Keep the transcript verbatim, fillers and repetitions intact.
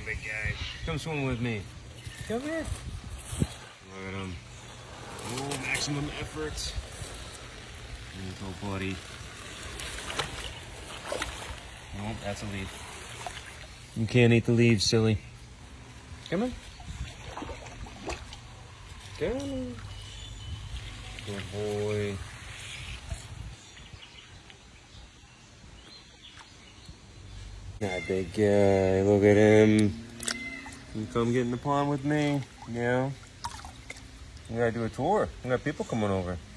on, big guy. Come swim with me. Come here. Look at him. Oh, maximum effort. There you go, buddy. Nope, that's a leaf. You can't eat the leaves, silly. Come on. Come on. Good boy. That big guy, look at him. You come get in the pond with me? Yeah. We gotta do a tour. We got people coming over.